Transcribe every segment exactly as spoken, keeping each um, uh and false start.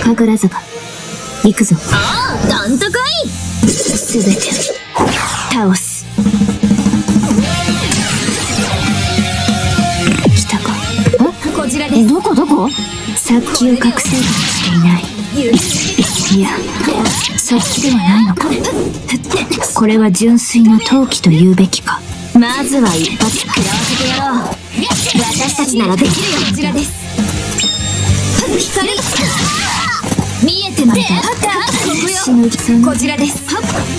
神楽坂行くぞ。 ああ、どんとこい。 すべて倒す。来たか。 ん？こちらです。 どこどこ？殺気を隠せるかもしていない。いや、殺気ではないのか。これは純粋な闘気と言うべきか。まずは一発食らわせてやろう。私たちならできるよ。 こちらです。光見えてますか？ 死ぬそのこちらです。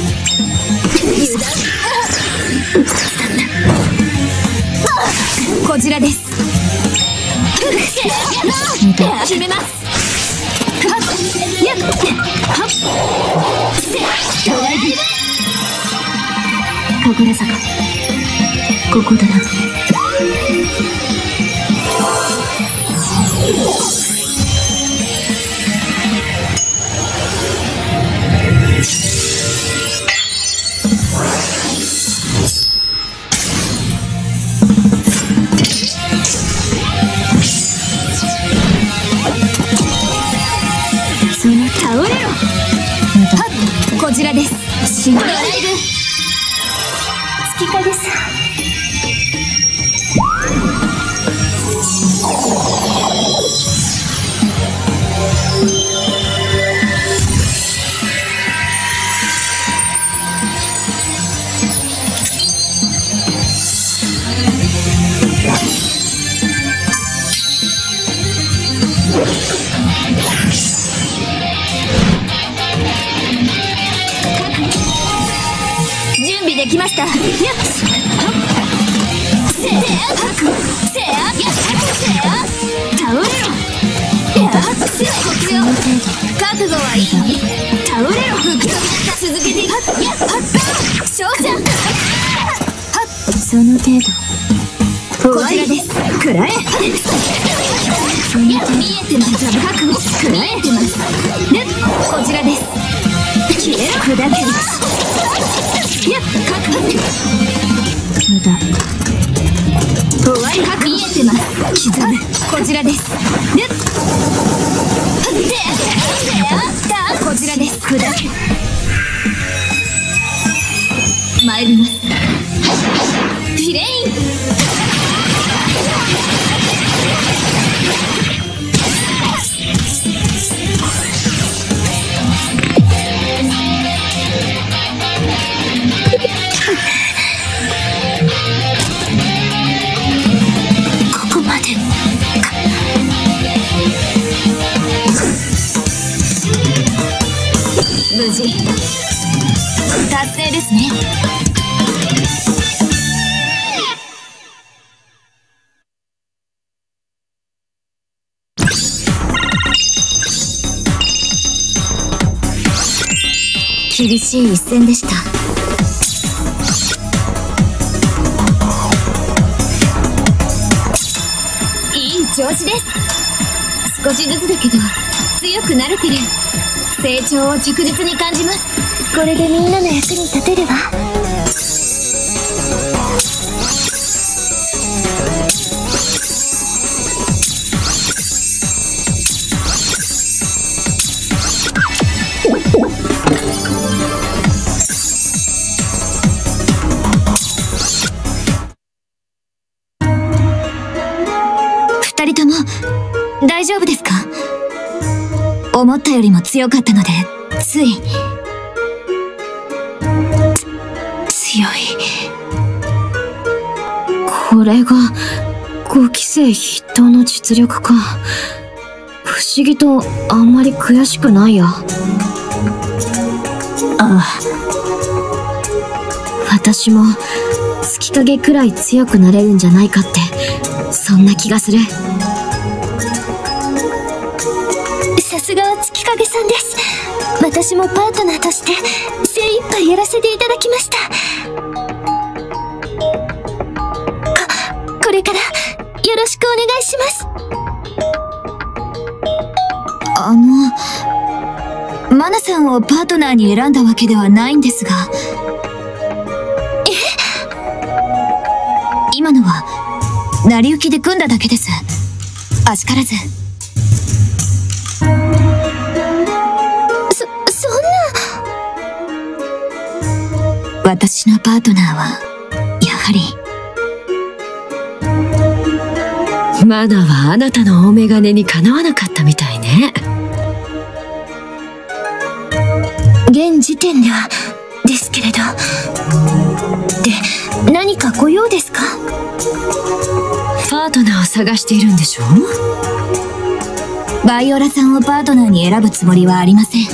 こちらです。決めます。やっ神楽坂、ここだな。その倒れろ。 こちらです。 死ぬ。ドライブ月影さん。 準備できました。やっせやせやせや倒れろ。やっせこっちよ。覚悟はいい。倒れろ。続けて。やっ勝者。 その程度。 こちらです。 くらえ。 いや見えてます。覚悟見えてます。こちらです。消えろ。 砕ける。 いや覚悟。 無駄。 終わり。見えてます。刻む。こちらです。ねっ。こちらです。砕け。参ります。フィレイン。 ここまで無事達成ですね。 厳しい一戦でした。 いい調子です。少しずつだけど強くなれてる。成長を着実に感じます。 これでみんなの役に立てるわ。 二人とも大丈夫ですか？思ったよりも強かったのでつい。 強い。これがごきせい筆頭の実力か。不思議とあんまり悔しくないや。ああ、私も月影くらい強くなれるんじゃないかって、そんな気がする。 さすがは月影さんです。私もパートナーとして精一杯やらせていただきました。こ、これからよろしくお願いします。 あのマナさんをパートナーに選んだわけではないんですが。 え？ 今のは成り行きで組んだだけです。あしからず。 私のパートナーは、やはり。 マナはあなたの大眼鏡にかなわなかったみたいね。 現時点では、ですけれど。で、何かご用ですか？ パートナーを探しているんでしょ？ バイオラさんをパートナーに選ぶつもりはありません。 こ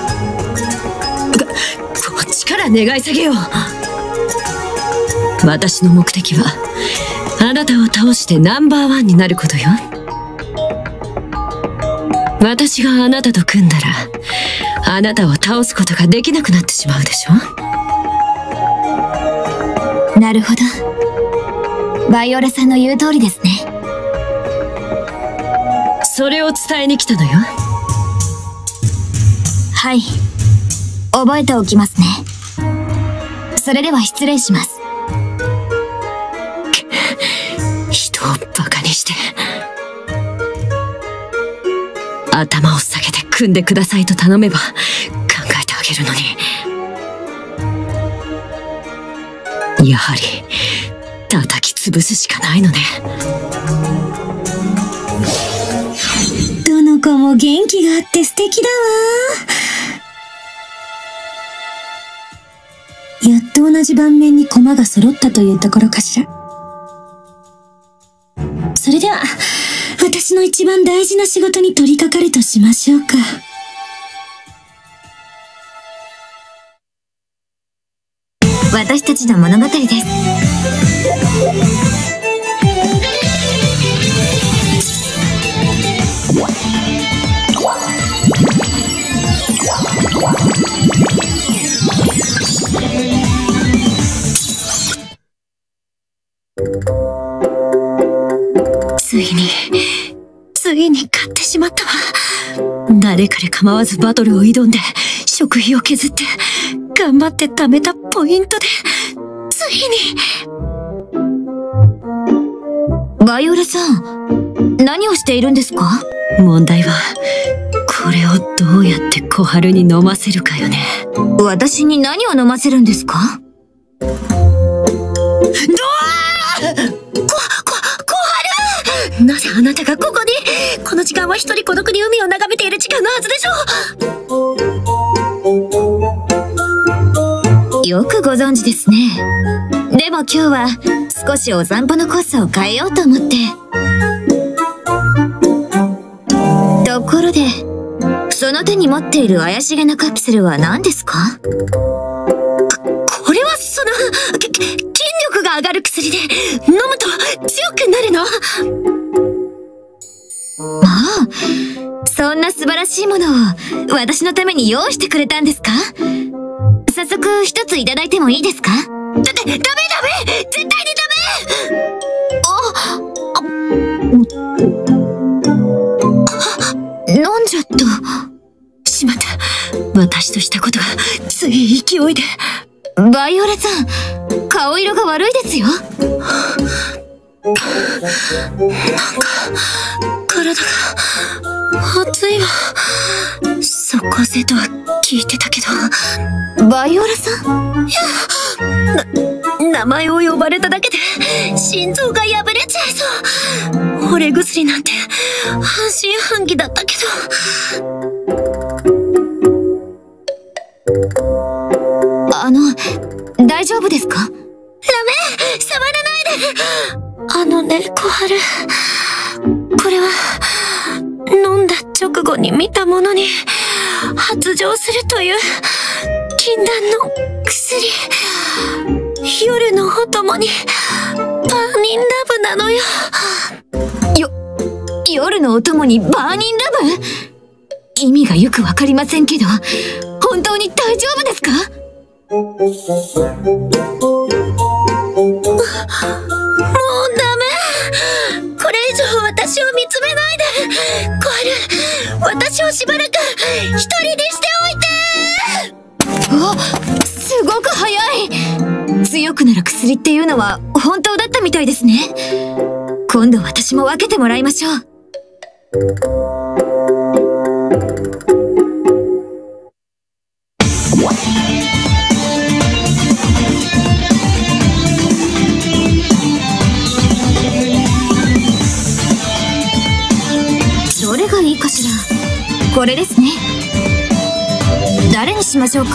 っちから願い下げよう。私の目的はあなたを倒してナンバーワンになることよ。私があなたと組んだらあなたを倒すことができなくなってしまうでしょ。 なるほど。バイオラさんの言う通りですね。 それを伝えに来たのよ。 はい。覚えておきますね。それでは失礼します。 人をバカにして。頭を下げて組んでくださいと頼めば考えてあげるのに。やはり叩き潰すしかないのね。 どの子も元気があって素敵だわ。やっと同じ盤面に駒が揃ったというところかしら。それでは私の一番大事な仕事に取り掛かるとしましょうか。 私たちの物語です。 ついに、ついに勝ってしまったわ。誰彼構わずバトルを挑んで、食費を削って、頑張って貯めたポイントで、ついに。 バイオラさん、何をしているんですか？ 問題は、これをどうやって小春に飲ませるかよね。 私に何を飲ませるんですか？ どわー！こ、こ、小春！なぜあなたがここに？この時間は一人孤独に海を眺めている時間のはずでしょう。よくご存知ですね。でも今日は少しお散歩のコースを変えようと思って。ところで、その手に持っている怪しげなカプセルは何ですか？ こ、これはその、き、筋力が上がる薬で、飲むと強くなるの？ まあ、そんな素晴らしいものを私のために用意してくれたんですか？早速一ついただいてもいいですか？だ、だ、ダメダメ！絶対にダメ！あ、あ、飲んじゃった。 しまった。私としたことがつい勢いで。 バイオラさん、顔色が悪いですよ。 なんか、体が熱いわ。即効性とは聞いてたけど。 バイオラさん？ いや、な、名前を呼ばれただけで心臓が破れちゃいそう。惚れ薬なんて半信半疑だったけど。 あの、大丈夫ですか？ダメ！ 触らないで！あのね、小春。これは、飲んだ直後に見たものに発情するという禁断の薬。夜のお供にバーニンラブなのよ。 よ、夜のお供にバーニンラブ？意味がよくわかりませんけど、本当に大丈夫ですか？ もうダメ。これ以上私を見つめないで。小春、私をしばらく一人にしておいて。 あ、すごく早い。強くなる薬っていうのは本当だったみたいですね。今度私も分けてもらいましょう。 これですね。誰にしましょうか。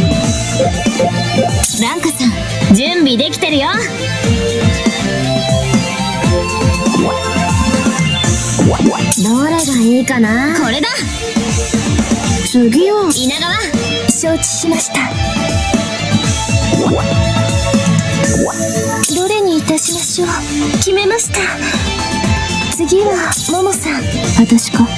ランカさん、準備できてるよ。 どれがいいかな。 これだ。 次は稲川。 承知しました。どれにいたしましょう。決めました。次はモモさん。 私か。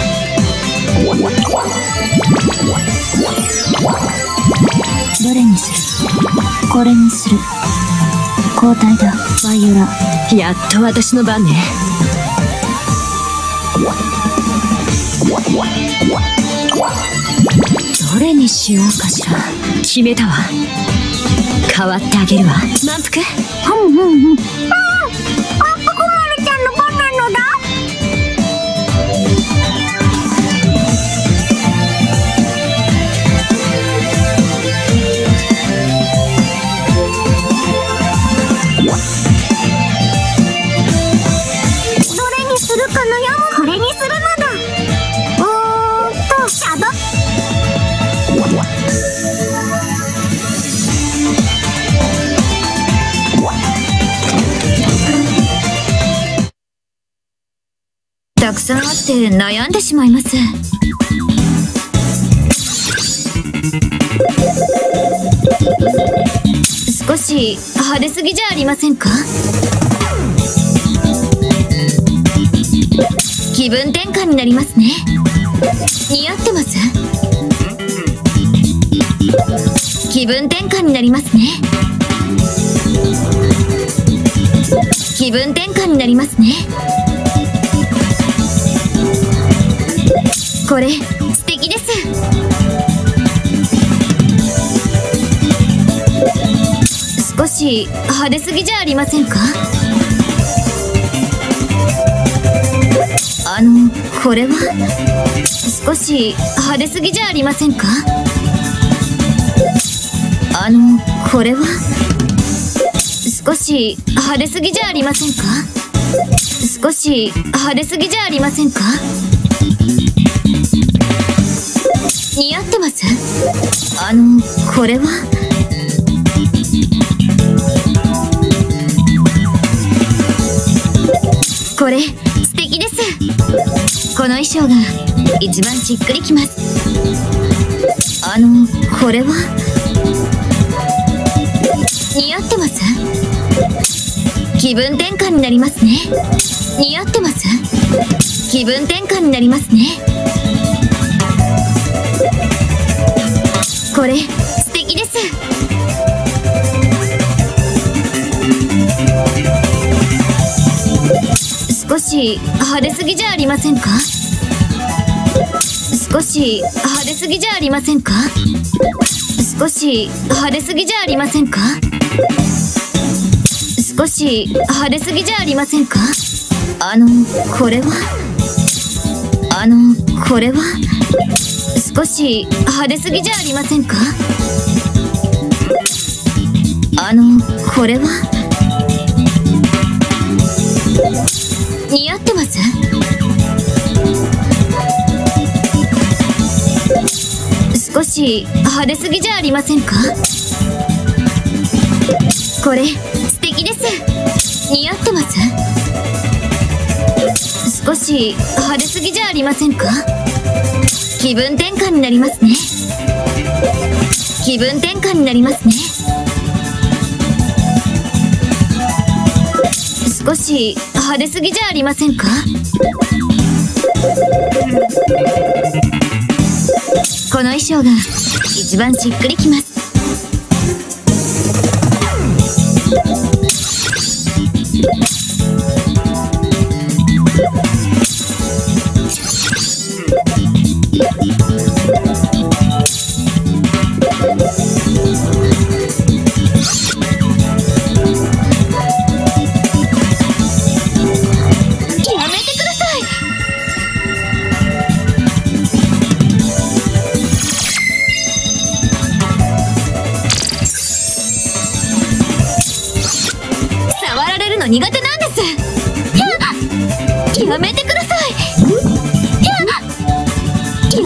どれにする。これにする。交代だ。バイオラ。 やっと私の番ね。どれにしようかしら。決めたわ。変わってあげるわ。満腹。 ふんふんふん。ああ、ここまるちゃんの番なのだ。どれにするか悩む。これにするのだ。うーんとシャド。 たくさんあって悩んでしまいます。少し派手すぎじゃありませんか。気分転換になりますね。似合ってます。気分転換になりますね。気分転換になりますね。これ素敵です。少し派手すぎじゃありませんか。あのこれは少し派手すぎじゃありませんか。あのこれは少し派手すぎじゃありませんか。少し派手すぎじゃありませんか。似合ってます。あのこれはこれ素敵です。この衣装が一番しっくりきます。あのこれは似合ってます。気分転換になりますね。似合ってます。気分転換になりますね。これ素敵です。少し派手すぎじゃありませんか。少し派手すぎじゃありませんか。少し派手すぎじゃありませんか。少し派手すぎじゃありませんか。あのこれはあのこれは少し派手すぎじゃありませんか。あのこれは似合ってます。少し派手すぎじゃありませんか。これ素敵です。似合ってます。少し派手すぎじゃありませんか。気分転換になりますね。気分転換になりますね。少し派手すぎじゃありませんか。この衣装が一番しっくりきます。苦手なんです。やめてください。や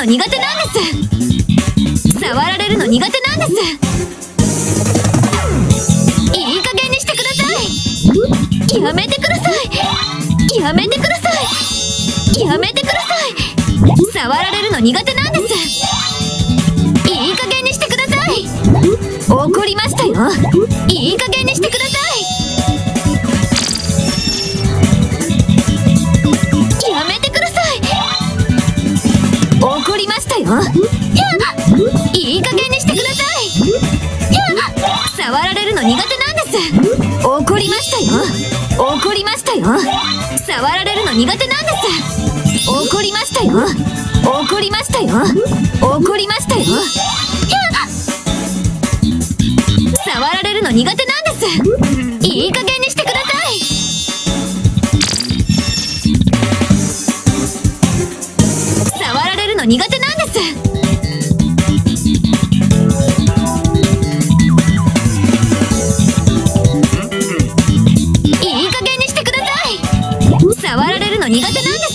苦手なんです。触られるの苦手なんです。いい加減にしてください。やめてください。やめてください。やめてください。触られるの苦手なんです。いい加減にしてください。怒りましたよ。いい加減にしてください。やめてください。怒りましたよ。いい加減にしてください。触られるの苦手なんです。怒りましたよ。怒りましたよ。触られるの苦手なんです。怒りましたよ。怒りましたよ。怒りましたよ。触られるの苦手なんです。いい加減にしてください。触られるの苦手なんです。いい加減にしてください。触られるの苦手なんです。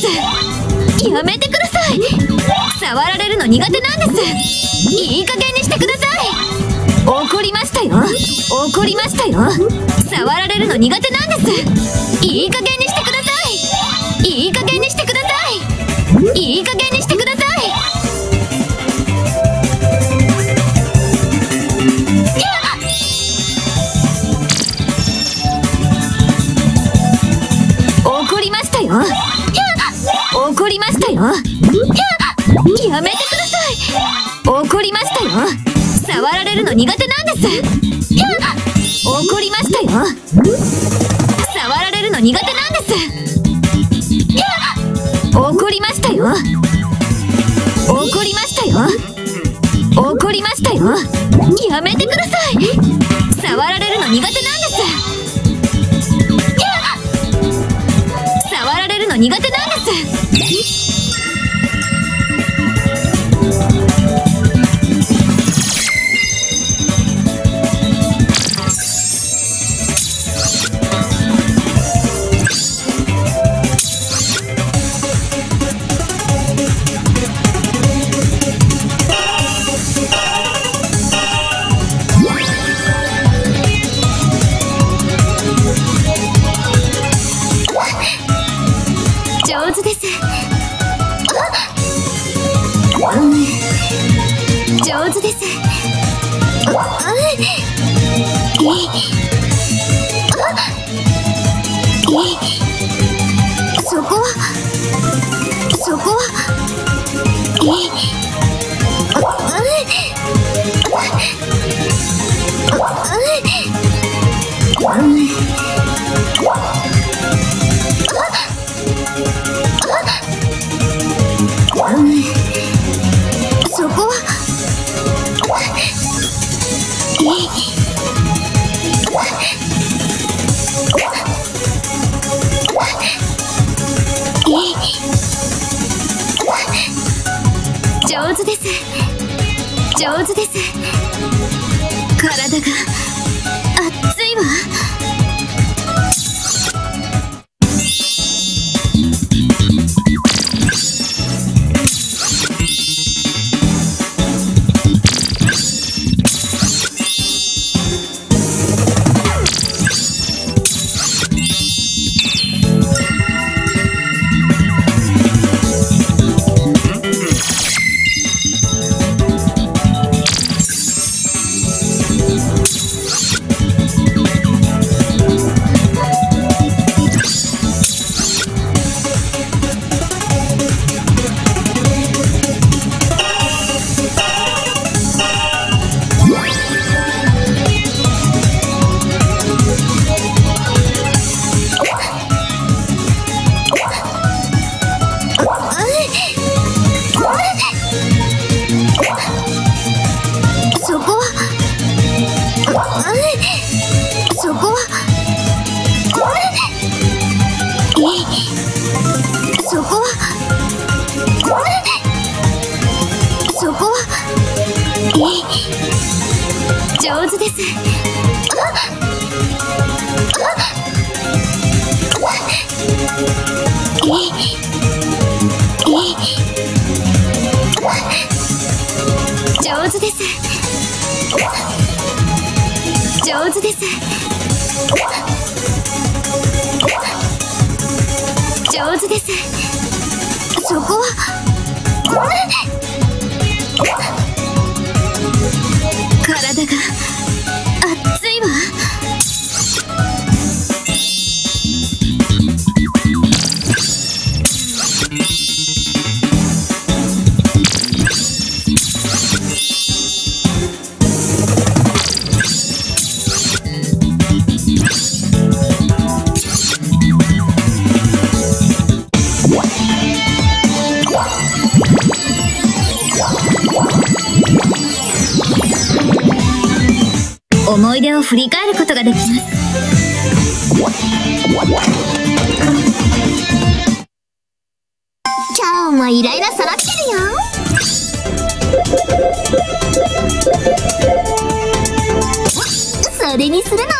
やめてください。触られるの苦手なんです。いい加減にしてください。怒りましたよ。怒りましたよ。触られるの苦手なんです。いい加減にしてください。いい加減にしてください。いい加減にしてください。怒りましたよ。怒りましたよ。やめてください。怒りましたよ。触られるの苦手なんです。怒りましたよ。触られるの苦手なんです。怒りましたよ。怒りましたよ。怒りましたよ。やめてください。触られるの苦手なんです。触られるの苦手なんです。上手です。上手です。そこはそこはいそこはい上手です。上手です。体が熱いわ。上手です。えええです。上手です。そこは体が熱いわ。思い出を振り返ることができます。今日もイライラ揃ってるよ。それにするの？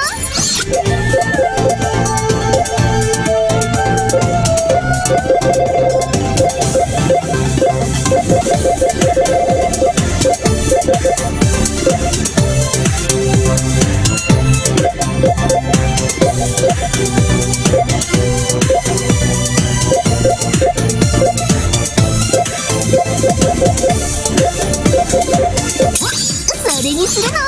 それにするの？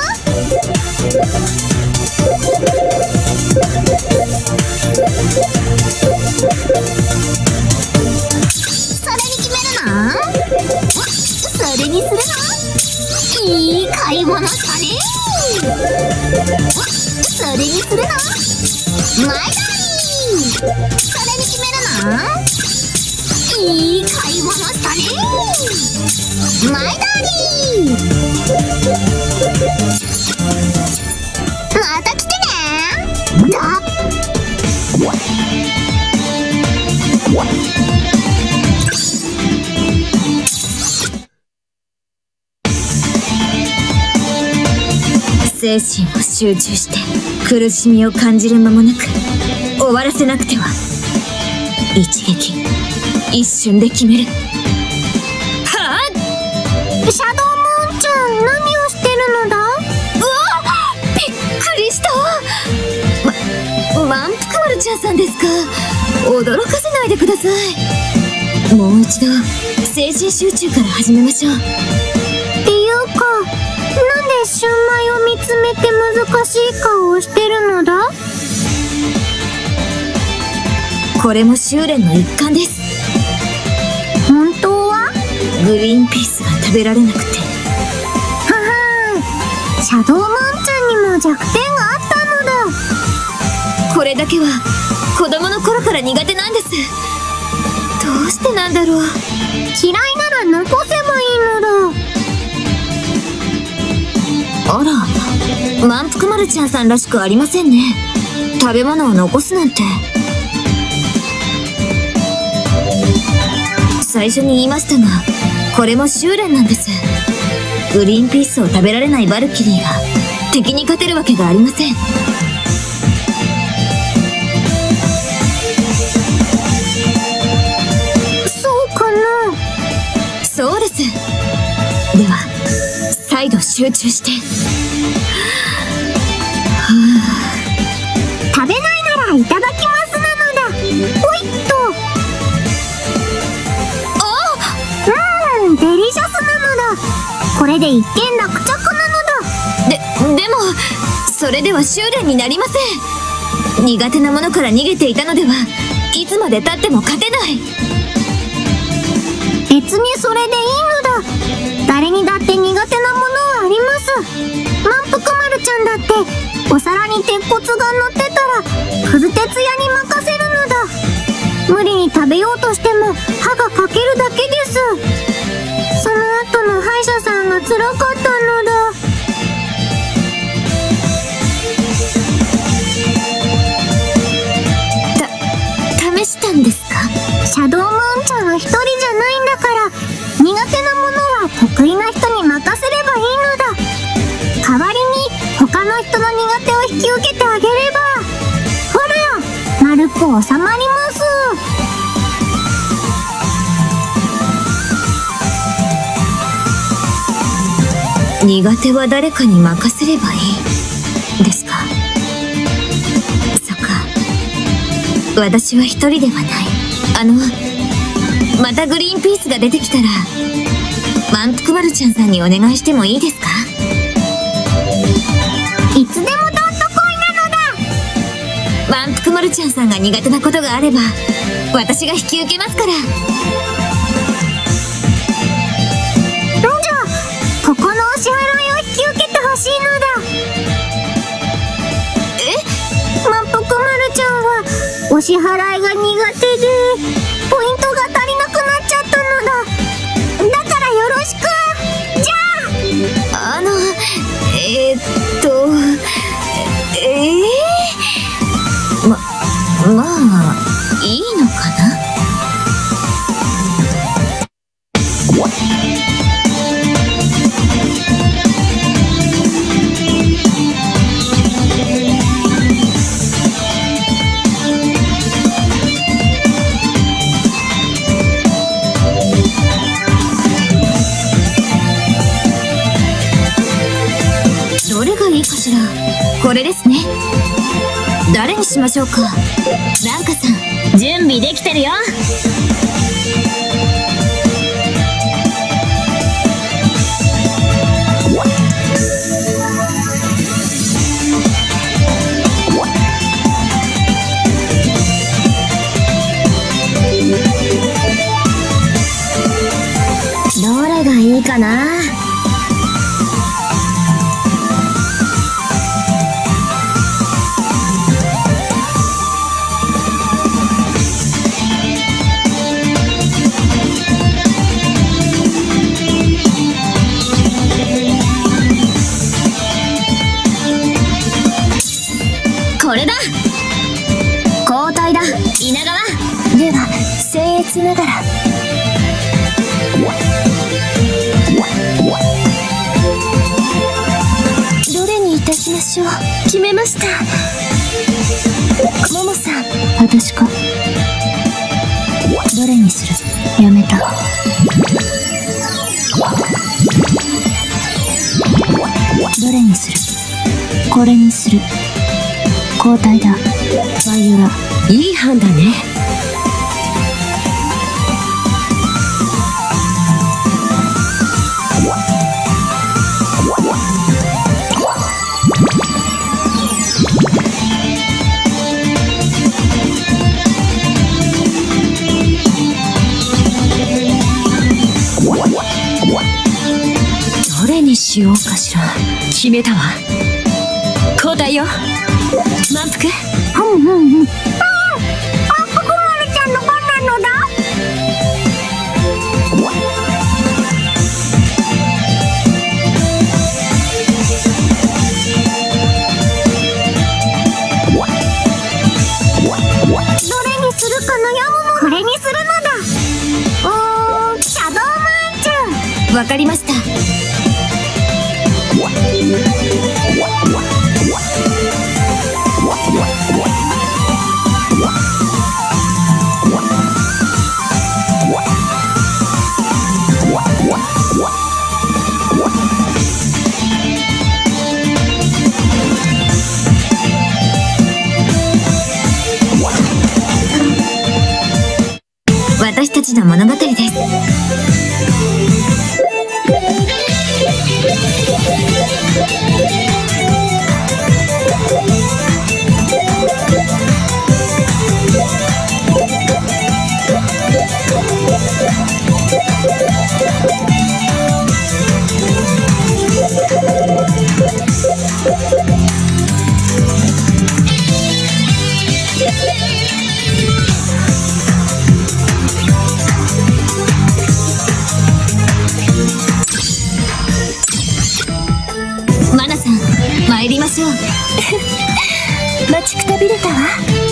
それに決めるの？それにするの？いい買い物したね。それにするの？前だり。それに決めるの？いい買い物したね。前だり。また来てね。だ。精神を集中して苦しみを感じる間もなく終わらせなくては。一撃一瞬で決める。はあ。シャドウムーンちゃん、何をしてるのだ？うわ、びっくりした。ま、満腹丸ちゃんさんですか。驚かせないでください。もう一度精神集中から始めましょう。っていうか、なんでシュウマイを見つめて難しい顔をしてるのだ？これも修練の一環です。本当は？グリーンピースが食べられなくて。ははー、シャドウムーンちゃんにも弱点があったのだ。これだけは子供の頃から苦手なんです。どうしてなんだろう。嫌いなら残せばいいのだ。あら、満腹丸ちゃんさんらしくありませんね。食べ物を残すなんて。最初に言いましたが、これも修練なんです。グリーンピースを食べられないバルキリーが敵に勝てるわけがありません。そうかな。そうです。では再度集中して。はあ、食べないならいただきますなのだ。ほいっと。あ、うん、デリシャスなのだ。これで一件落着なのだ。で、でもそれでは修練になりません。苦手なものから逃げていたのではいつまでたっても勝てない。別にそれでいいのだ。誰にだって苦手なものはあります。満腹丸ちゃんだってお皿に鉄骨が乗ってたらくず鉄屋に任せるのだ。無理に食べようとしても歯が欠けるだけです。その後の歯医者さんが辛かったのだ。た、試したんですか？シャドウムーンちゃんは一人じゃないんだから、苦手なものは得意な人に任せればいいのだ。代わりに他の人の苦手を引き受けてあげれば、ほら、丸く収まります。苦手は誰かに任せればいいですか？ 私は一人ではない。あの、またグリーンピースが出てきたら、満腹マルちゃんさんにお願いしてもいいですか？ いつでもどんとこいなのだ。 満腹マルちゃんさんが苦手なことがあれば、私が引き受けますから。 じゃあ、ここのお支払いを引き受けてほしいのだ。 え？ 満腹マルちゃんはお支払いが苦手でポイントが足りなくなっちゃったのだ。だからよろしく。じゃあ。 あの、えー、っと、えー、ま、まあ、いいのかな？どれがいいかしら。これですね。誰にしましょうか。ランカさん、準備できてるよ。 どれがいいかな。 これだ。交代だ、稲川。 では僭越ながら。どれにいたしましょう。決めました。ももさん。 私か。どれにする？やめた。どれにする？これにする。交代だ。バイオラ。 いい判断ね。どれにしようかしら。決めたわ。交代よ。満腹。 うんうんうん。ああ、満腹マルちゃんの番なのだ。どれにするか悩むの。これにするのだ。うーん、シャドウマンチュ。 わかりました。私たちの物語です。マナさん、参りましょう。 待ちくたびれたわ。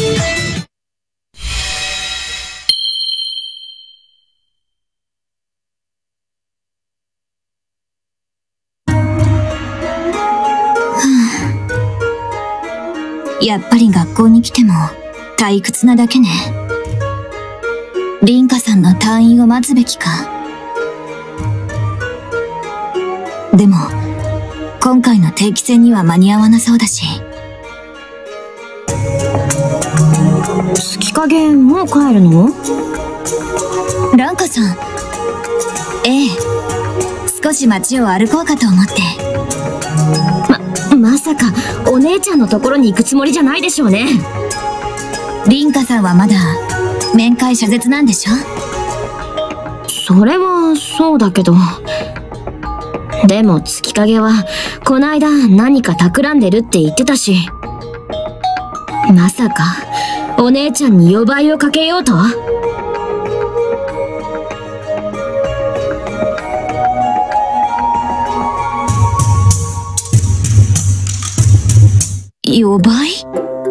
やっぱり学校に来ても退屈なだけね。凛花さんの退院を待つべきか。でも今回の定期戦には間に合わなそうだし。 好き月影もう帰るの？ ランカさん。ええ、少し街を歩こうかと思って。 ま、まさかお姉ちゃんのところに行くつもりじゃないでしょうね。 リンカさんはまだ面会謝絶なんでしょ？ それはそうだけど、でも月影はこないだ何か企んでるって言ってたし、まさかお姉ちゃんに呼ばいをかけようと？ 呼ばい？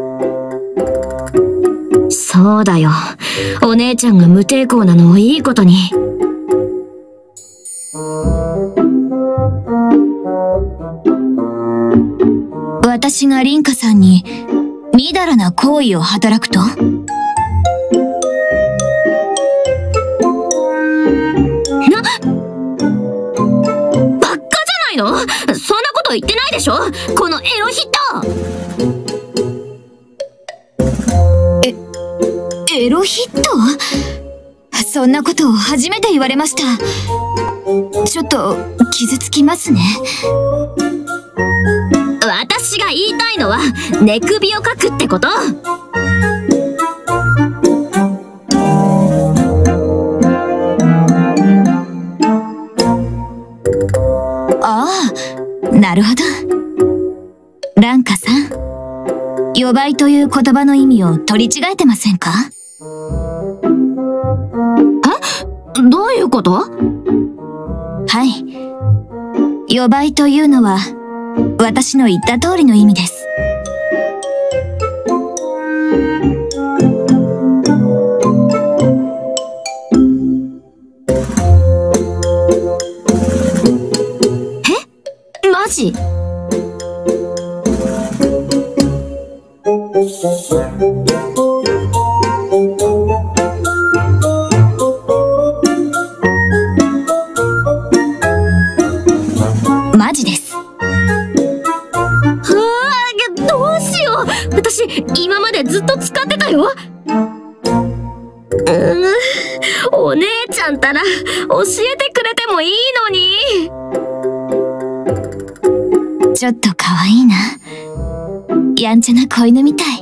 そうだよ。お姉ちゃんが無抵抗なのをいいことに。 私がリンカさんにみだらな行為を働くと？な、 バカじゃないの？そんなこと言ってないでしょ、このエロヒット。 え、エロヒット？そんなことを初めて言われました。ちょっと傷つきますね。 私が言いたいのは寝首をかくってこと。 ああ、なるほど。ランカさん、呼ばいという言葉の意味を取り違えてませんか？ え？どういうこと？ はい。呼ばいというのは私の言った通りの意味です。 え？マジ？ マジです。 私今までずっと使ってたよ。うーん、お姉ちゃんたら教えてくれてもいいのに。 ちょっと可愛いな。やんちゃな子犬みたい。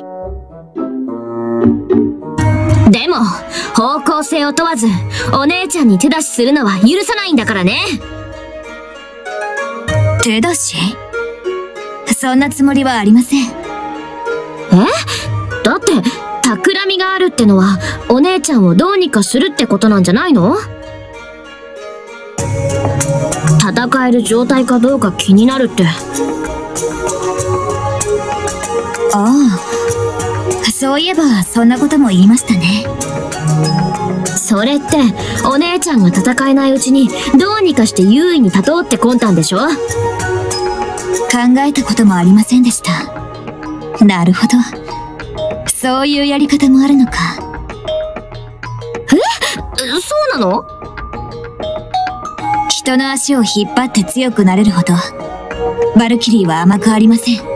でも方向性を問わずお姉ちゃんに手出しするのは許さないんだからね。 手出し？そんなつもりはありません。 え？だって企みがあるってのはお姉ちゃんをどうにかするってことなんじゃないの？戦える状態かどうか気になるって。 ああ、そういえばそんなことも言いましたね。 それってお姉ちゃんが戦えないうちにどうにかして優位に立とうって魂胆でしょ？ 考えたこともありませんでした。なるほど。そういうやり方もあるのか。 え？そうなの？ 人の足を引っ張って強くなれるほどバルキリーは甘くありません。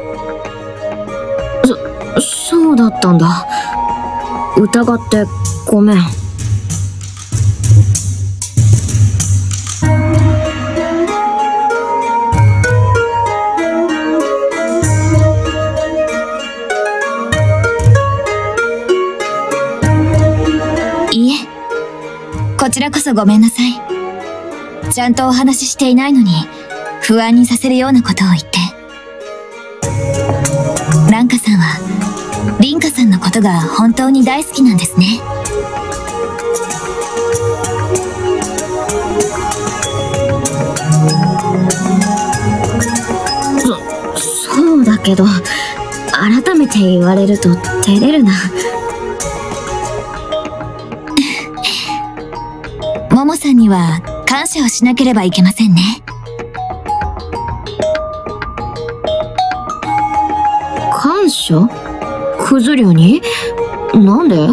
そ、そうだったんだ。疑ってごめん。 こちらこそごめんなさい。ちゃんとお話ししていないのに不安にさせるようなことを言って。ランカさんはリンカさんのことが本当に大好きなんですね。 そ、そうだけど改めて言われると照れるな。 モモさんには感謝をしなければいけませんね。 感謝？クズリュウに？なんで？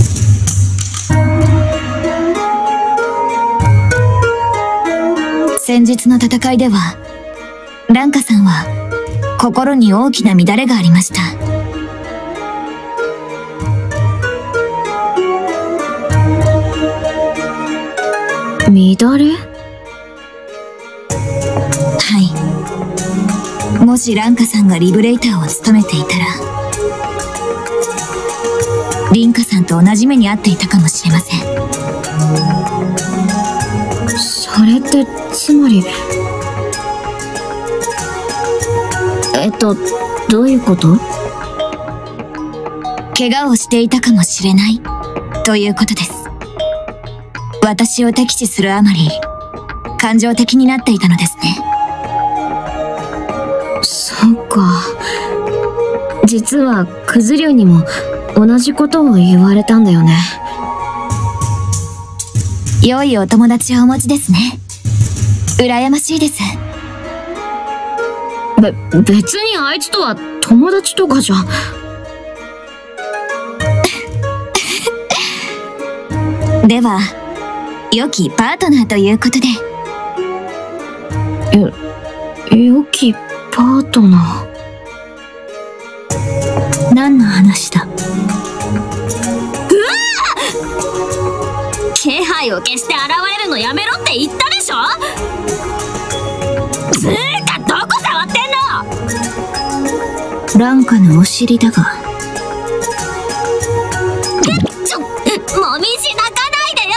先先日の戦いでは、ランカさんは心に大きな乱れがありました。 乱れ？ はい。もしランカさんがリブレイターを務めていたら、リンカさんと同じ目に遭っていたかもしれません。 それってつまり、えっとどういうこと？ 怪我をしていたかもしれないということです。私を敵視するあまり感情的になっていたのですね。 そうか。実はクズリュウにも同じことを言われたんだよね。 良いお友達をお持ちですね。羨ましいです。 べ、別にあいつとは友達とかじゃ。 では、良きパートナーということで。 よ、良きパートナー。何の話だ？うわぁ！気配を消して現れるのやめろって言ったでしょ？つーかどこ触ってんの？ ランカのお尻だが。 ちょ、もみじ泣かないでよ！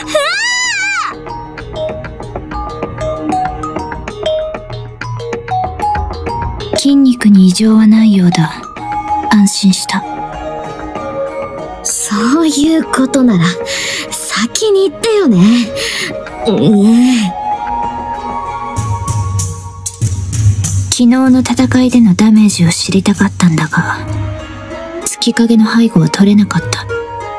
筋肉に異常はないようだ。安心した。 そういうことなら先に言ってよね。うん、 昨日の戦いでのダメージを知りたかったんだが、月影の背後は取れなかった。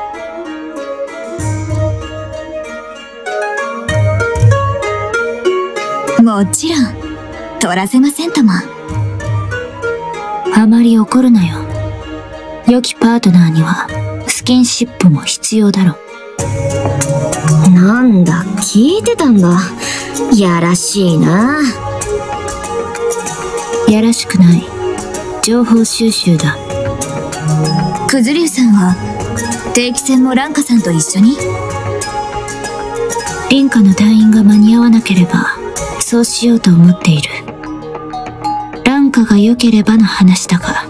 もちろん取らせませんとも。あまり怒るなよ。良きパートナーにはスキンシップも必要だろ。 なんだ、聞いてたんだ。やらしいな。 やらしくない。情報収集だ。クズリュウさんは定期戦もランカさんと一緒に？リンカの隊員が間に合わなければそうしようと思っている。ランカが良ければの話だが。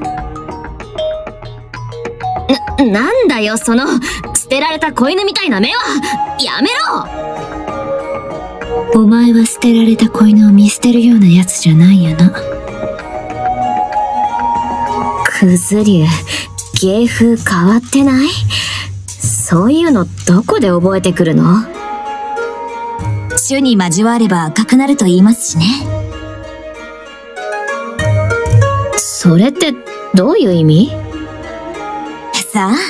な、なんだよその捨てられた子犬みたいな目は。やめろ。 お前は捨てられた子犬を見捨てるようなやつじゃないよな。 クズリュウ、芸風変わってない？そういうのどこで覚えてくるの？ 種に交われば赤くなると言いますしね。 それってどういう意味？ さあ、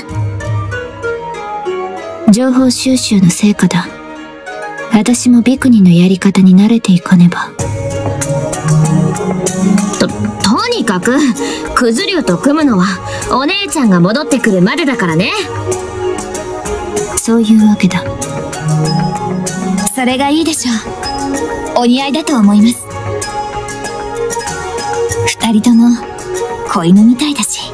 情報収集の成果だ。私もビクニのやり方に慣れていかねば。 と、とにかくクズリュウと組むのはお姉ちゃんが戻ってくるまでだからね。 そういうわけだ。それがいいでしょう。お似合いだと思います。二人とも子犬みたいだし。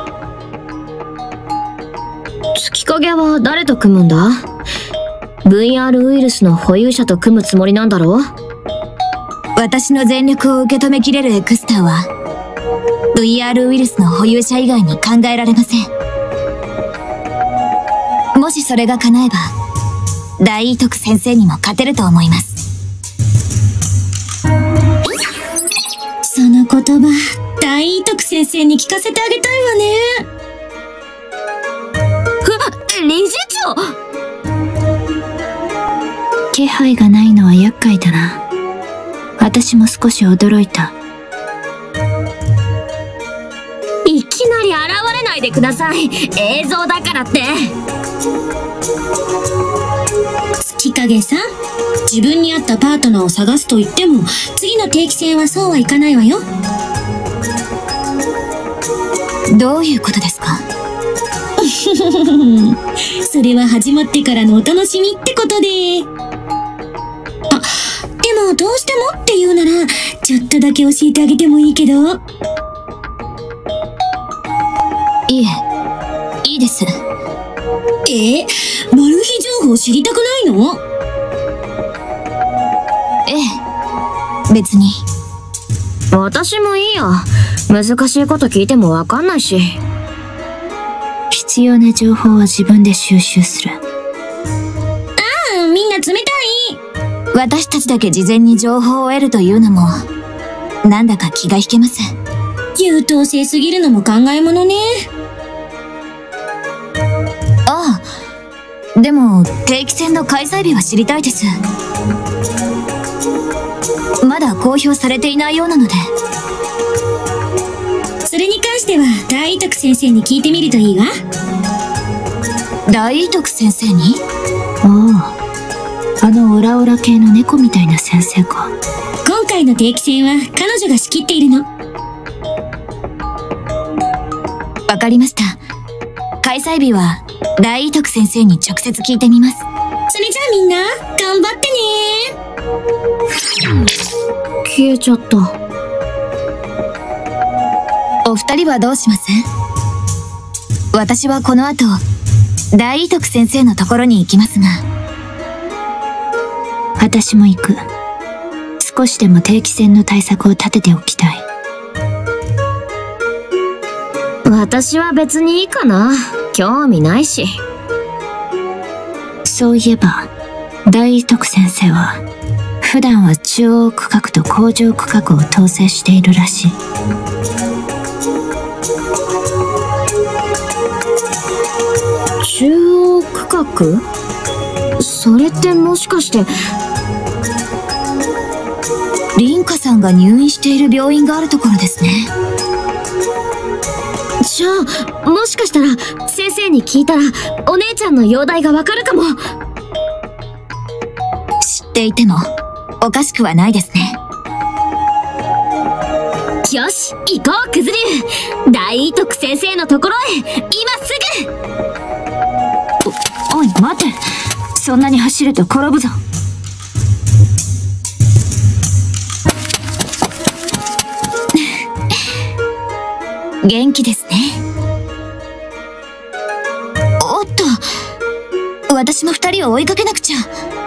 月影は誰と組むんだ？ ブイアール ウイルスの保有者と組むつもりなんだろう？ 私の全力を受け止めきれるエクスターは ブイアール ウイルスの保有者以外に考えられません。もしそれが叶えば大伊徳先生にも勝てると思います。 その言葉、大伊徳先生に聞かせてあげたいわね。 理事長！ 気配がないのは厄介だな。私も少し驚いた。 いきなり現れないでください。映像だからって。 月影さん、自分に合ったパートナーを探すと言っても次の定期戦はそうはいかないわよ。 どういうことですか？ それは始まってからのお楽しみってことで。あ、でもどうしてもって言うなら、ちょっとだけ教えてあげてもいいけど。 いえ、いいです。 え、マル秘情報知りたくないの？ ええ、別に。 私もいいや。難しいこと聞いてもわかんないし。 必要な情報は自分で収集する。 ああ、みんな冷たい。 私たちだけ事前に情報を得るというのも、なんだか気が引けます。 優等生すぎるのも考えものね。 ああ、でも定期戦の開催日は知りたいです。まだ公表されていないようなので。 それに関しては大伊徳先生に聞いてみるといいわ。 大伊徳先生に？ああ、あのオラオラ系の猫みたいな先生か。 今回の定期戦は彼女が仕切っているの。 わかりました。開催日は大伊徳先生に直接聞いてみます。 それじゃあみんな頑張ってね。 消えちゃった。 お二人はどうします？私はこの後大伊徳先生のところに行きますが。私も行く。少しでも定期戦の対策を立てておきたい。 私は別にいいかな。興味ないし。 そういえば大伊徳先生は普段は中央区画と工場区画を統制しているらしい。 中央区画？それってもしかして凛花さんが入院している病院があるところですね。 じゃあもしかしたら先生に聞いたらお姉ちゃんの容体がわかるかも。 知っていてもおかしくはないですね。 よし、行こうクズリュウ。大伊徳先生のところへ今すぐ。 お、おい待て。そんなに走ると転ぶぞ。元気ですね。おっと、私も二人を追いかけなくちゃ。